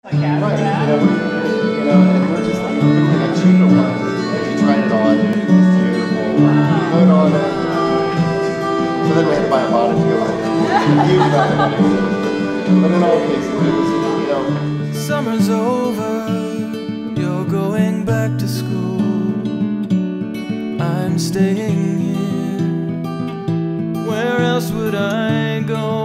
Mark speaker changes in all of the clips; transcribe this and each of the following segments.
Speaker 1: Right, and we're just like, a cheaper one. And he tried it on, and it was beautiful. Put on it. So then we had to buy a bottle to go with it. Huge amount of money. But in all cases, it was,
Speaker 2: Summer's over, you're going back to school. I'm staying here. Where else would I go?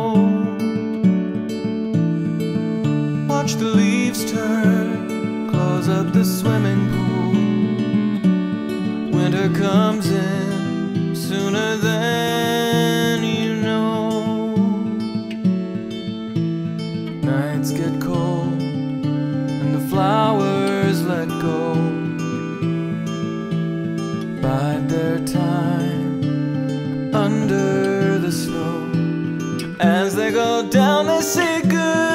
Speaker 2: Watch the leaves turn, close up the swimming pool. Winter comes in sooner than you know. Nights get cold and the flowers let go. Bide their time under the snow. As they go down, they say goodbye.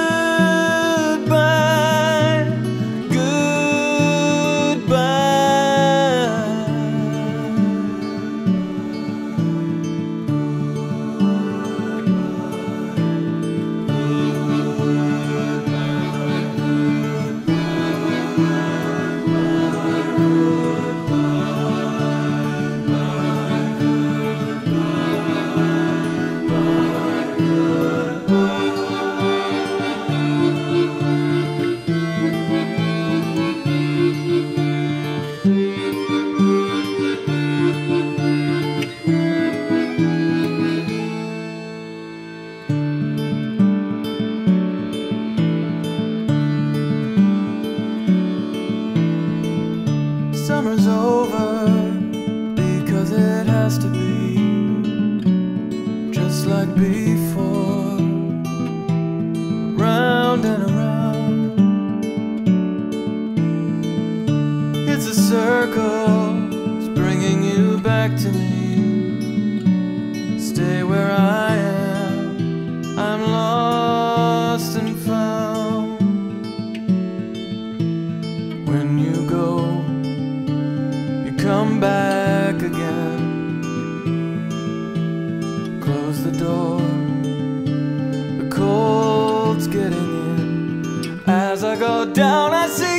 Speaker 2: Summer's over because it has to be just like before, round and around. It's a circle, it's bringing you back to me. Stay where I am, I'm lost and found. When you go, come back again. Close the door, the cold's getting in. As I go down, I see